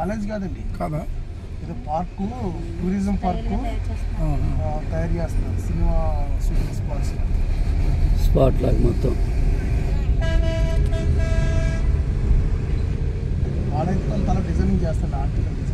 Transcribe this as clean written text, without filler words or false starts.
College కాదండి, కాదా? ఇది పార్కు, టూరిజం పార్కు తయారు చేస్తారు. సినిమా షూటింగ్ స్పాట్ లాగా మొత్తం వాళ్ళైతే తల డిజైనింగ్ చేస్తారు ఆర్టికల్.